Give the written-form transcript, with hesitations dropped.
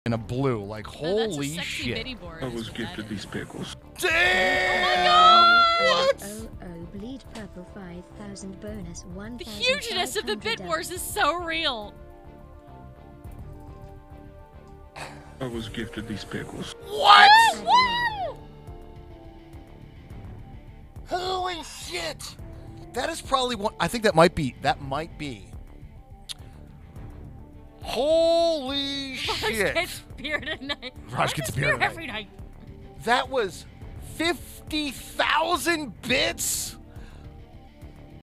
in a blue. Like, holy that's a sexy shit. midi board. I was gifted these pickles. Damn! What? Bleed purple 5,000 bonus 1,500. The hugeness of the Bit Wars is so real. I was gifted these pickles. What? Woo! Holy shit! That is probably one. I think that might be. Holy Raj shit! gets beer tonight. Raj gets beer tonight. every night. That was 50,000 bits.